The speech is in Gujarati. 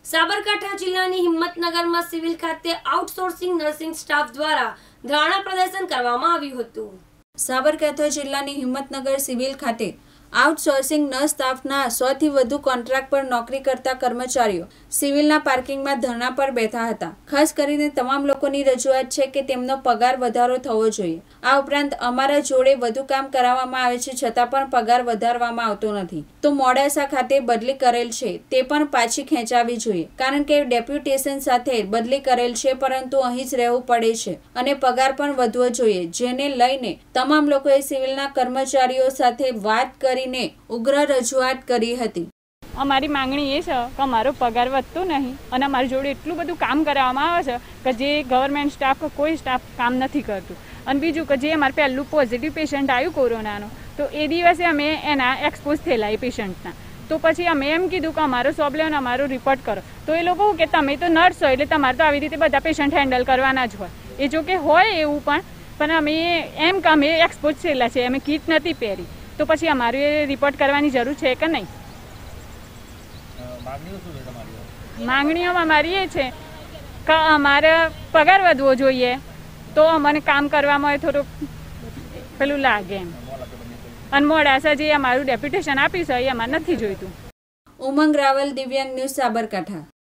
સાબરકાંઠા જિલ્લાની હિંમતનગરમાં સિવિલ ખાતે આઉટસોર્સિંગ નર્સિંગ સ્ટાફ દ્વારા ધરણા પ્રદર્શન કરવામાં આવ્યું હતું। સાબરકાંઠા જિલ્લાની હિંમતનગર સિવિલ ખાતે આઉટસોર્સિંગ નર્સ સ્ટાફના 100 થી વધુ કોન્ટ્રાક્ટ પર નોકરી કરતા કર્મચારીઓ સિવિલના પાર્કિંગમાં ધરણા પર બેઠા હતા। ખાસ કરીને તમામ લોકોની રજૂઆત છે કે તેમનો પગાર વધારો થવો જોઈએ। આ ઉપરાંત અમારા જોડે વધુ કામ કરાવવામાં આવે છે છતાં પણ પગાર વધારવામાં આવતો નથી। તો મોડાસા ખાતે બદલી કરેલ છે તે પણ પાછી ખેંચાવી જોઈએ, કારણ કે ડેપ્યુટેશન સાથે બદલી કરેલ છે પરંતુ અહીં જ રહેવું પડે છે અને પગાર પણ વધવો જોઈએ, જેને લઈને તમામ લોકોએ સિવિલના કર્મચારીઓ સાથે વાત કરીને ઉગ્ર રજૂઆત કરી હતી। અમારી માંગણી એ છે કે અમારો પગાર વધતો નહીં અને અમારી જોડે એટલું બધું કામ કરાવવામાં આવે છે કે જે ગવર્મેન્ટ સ્ટાફ કે કોઈ સ્ટાફ કામ નથી કરતું। અને બીજું કે જે અમારે પહેલું પોઝિટિવ પેશન્ટ આવ્યું કોરોનાનું, તો એ દિવસે અમે એના એક્સપોઝ થયેલા એ પેશન્ટના, તો પછી અમે એમ કીધું કે અમારો સ્વોબ લો અને અમારો રિપોર્ટ કરો। તો એ લોકો કે તમે તો નર્સ છો એટલે તમારે તો આવી રીતે બધા પેશન્ટ હેન્ડલ કરવાના જ હોય। એ જો કે હોય એવું પણ અમે એમ કે અમે એક્સપોઝ થયેલા છે, અમે કીટ નથી પહેરી, તો પછી અમારે રિપોર્ટ કરવાની જરૂર છે કે નહીં? માંગણીઓ અમારી એ છે કે અમારે પગાર વધવો જોઈએ, તો અમને કામ કરવામાં થોડુંક પેલું લાગે એમ। અને મોડાસા જે અમારું ડેપ્યુટેશન આપ્યું છે એ અમારે નથી જોઈતું। ઉમંગ રાવલ, દિવ્યાંગ ન્યૂઝ, સાબરકાંઠા।